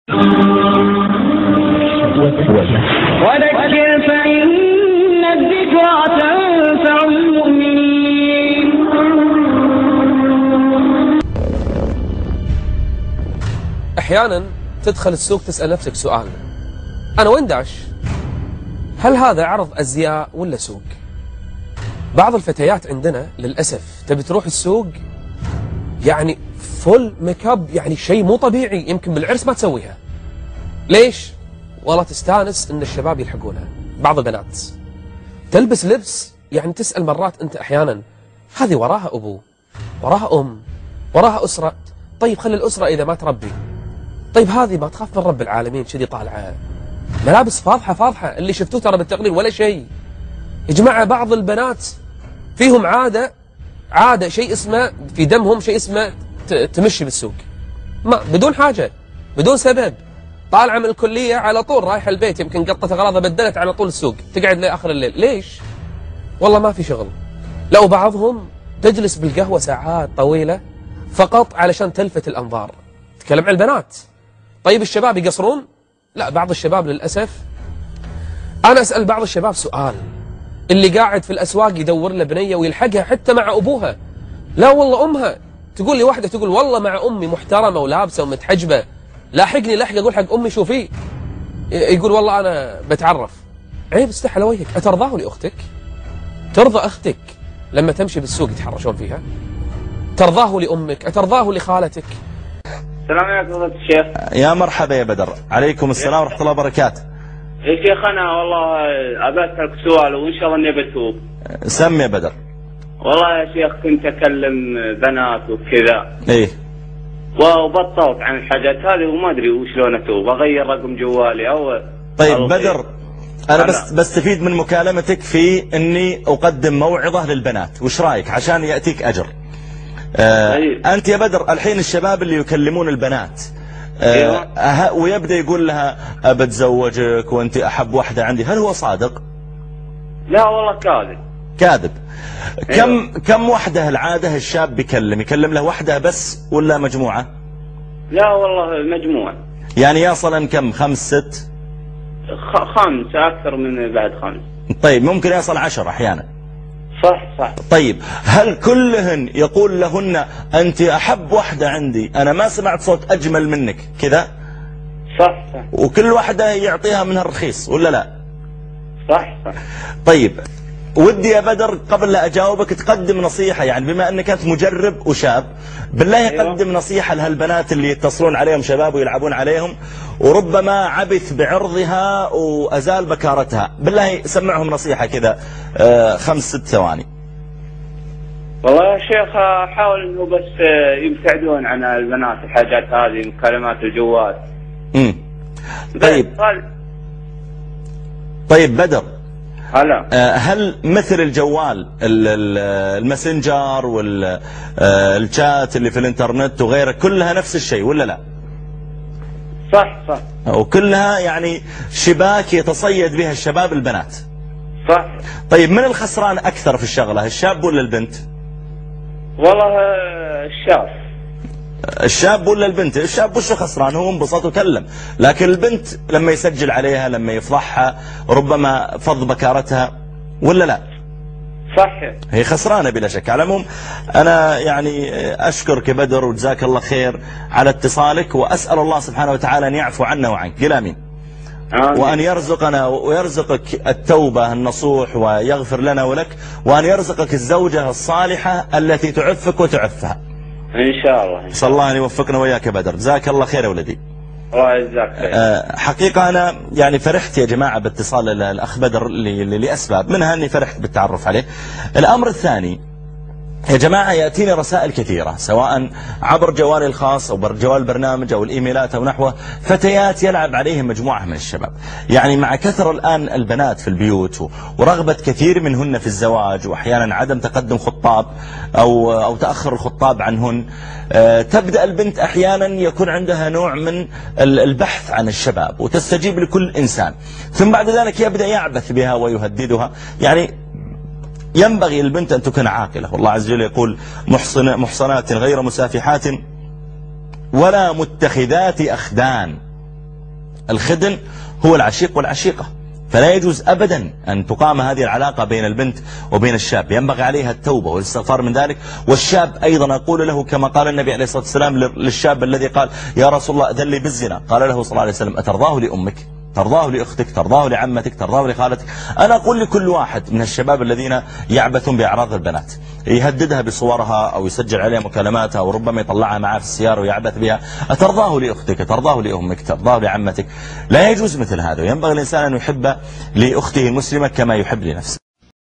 وذكر فإن الذكرى تنفع المؤمنين. أحيانا تدخل السوق تسأل نفسك سؤال: أنا وين داش؟ هل هذا عرض أزياء ولا سوق؟ بعض الفتيات عندنا للأسف تبي تروح السوق يعني فول ميك اب، يعني شيء مو طبيعي، يمكن بالعرس ما تسويها. ليش؟ والله تستانس ان الشباب يلحقونها. بعض البنات تلبس لبس يعني تسأل مرات انت احيانا هذه وراها ابو، وراها ام، وراها اسرة. طيب خلي الاسرة اذا ما تربي، طيب هذه ما تخاف من رب العالمين كذي طالعه ملابس فاضحه فاضحه. اللي شفتوه ترى بالتقرير ولا شيء يا جماعه. بعض البنات فيهم عاده شيء اسمه في دمهم، شيء اسمه تمشي بالسوق ما بدون حاجه، بدون سبب. طالعه من الكليه على طول رايحه البيت، يمكن قطت اغراضها بدلت على طول السوق، تقعد لاخر الليل. ليش؟ والله ما في شغل. لا، بعضهم تجلس بالقهوه ساعات طويله فقط علشان تلفت الانظار. تكلم عن البنات. طيب الشباب يقصرون؟ لا، بعض الشباب للاسف. انا اسال بعض الشباب سؤال: اللي قاعد في الاسواق يدور له بنيه ويلحقها حتى مع ابوها، لا والله امها تقول لي واحده، تقول والله مع امي محترمه ولابسه ومتحجبه، لاحقني لحق اقول حق امي شوفي، يقول والله انا بتعرف. عيب، استحى وجهك. اترضاه لاختك؟ ترضى اختك لما تمشي بالسوق يتحرشون فيها؟ ترضاه لامك؟ اترضاه لخالتك؟ السلام عليكم فضيلة الشيخ. يا مرحبا يا بدر. عليكم السلام ورحمة الله وبركاته. يا شيخ انا والله ابى اسالك سؤال وان شاء الله اني بتوب. سم يا بدر. والله يا شيخ كنت اكلم بنات وكذا، ايه، وبطلت عن الحاجات هذه وما ادري وشلون اتوب، اغير رقم جوالي او. طيب بدر، انا بس بستفيد من مكالمتك في اني اقدم موعظة للبنات، وش رايك عشان ياتيك اجر؟ انت يا بدر الحين الشباب اللي يكلمون البنات ويبدأ يقول لها أبتزوجك وأنت أحب واحدة عندي، هل هو صادق؟ لا والله كاذب. كاذب. كم واحدة العادة الشاب يكلم له واحدة بس ولا مجموعة؟ لا والله مجموعة. يعني يصلا كم؟ 5 6؟ 5 أكثر من بعد 5. طيب ممكن يصل 10 أحيانا. صح. طيب هل كلهن يقول لهن أنت أحب واحدة عندي، أنا ما سمعت صوت أجمل منك كذا؟ صح. وكل واحدة يعطيها منها الرخيص ولا لا؟ صح. طيب ودي يا بدر قبل لا أجاوبك تقدم نصيحة، يعني بما أنك أنت مجرب وشاب، بالله قدم نصيحة لهالبنات اللي يتصلون عليهم شباب ويلعبون عليهم وربما عبث بعرضها وأزال بكارتها. بالله سمعهم نصيحة كذا 5 6 ثواني. والله يا شيخ احاول انه بس يبتعدون عن البنات الحاجات هذه، مكالمات الجوال. طيب بدر، هلا هل مثل الجوال الماسنجر والشات اللي في الانترنت وغيره كلها نفس الشيء ولا لا؟ صح. وكلها يعني شباك يتصيد بها الشباب البنات. صح. طيب من الخسران أكثر في الشغلة، الشاب ولا البنت؟ والله الشاب. الشاب ولا البنت؟ الشاب وش خسران؟ هو انبسط وكلم، لكن البنت لما يسجل عليها، لما يفضحها، ربما فض بكارتها ولا لا؟ صح. هي خسرانة بلا شك. على العموم أنا يعني أشكرك بدر وجزاك الله خير على اتصالك، وأسأل الله سبحانه وتعالى أن يعفو عنا وعنك. قل آمين. وأن يرزقنا ويرزقك التوبة النصوح ويغفر لنا ولك، وأن يرزقك الزوجة الصالحة التي تعفك وتعفها إن شاء الله. صلى الله أن يوفقنا وياك يا بدر. جزاك الله خير يا ولدي. الله يجزاك خير. حقيقة أنا يعني فرحت يا جماعة باتصال الأخ بدر لأسباب، منها أني فرحت بالتعرف عليه. الأمر الثاني يا جماعة، يأتيني رسائل كثيرة سواء عبر جوالي الخاص أو جوال البرنامج أو الإيميلات أو نحوه، فتيات يلعب عليهم مجموعة من الشباب. يعني مع كثر الآن البنات في البيوت ورغبة كثير منهن في الزواج، وأحيانا عدم تقدم خطاب أو تأخر الخطاب عنهن، تبدأ البنت أحيانا يكون عندها نوع من البحث عن الشباب وتستجيب لكل إنسان، ثم بعد ذلك يبدأ يعبث بها ويهددها. يعني ينبغي البنت أن تكون عاقلة، والله عز وجل يقول محصنات غير مسافحات ولا متخذات أخدان. الخدن هو العشيق والعشيقة، فلا يجوز أبدا أن تقام هذه العلاقة بين البنت وبين الشاب، ينبغي عليها التوبة والاستغفار من ذلك. والشاب أيضا أقول له كما قال النبي عليه الصلاة والسلام للشاب الذي قال يا رسول الله أذن لي بالزنا، قال له صلى الله عليه وسلم أترضاه لأمك، ترضاه لأختك، ترضاه لعمتك، ترضاه لخالتك؟ أنا أقول لكل واحد من الشباب الذين يعبثون بأعراض البنات يهددها بصورها أو يسجل عليها مكالماتها وربما يطلعها معه في السيارة ويعبث بها، أترضاه لأختك، ترضاه لأمك، ترضاه لعمتك؟ لا يجوز مثل هذا، وينبغي الإنسان أن يحب لأخته المسلمة كما يحب لنفسه.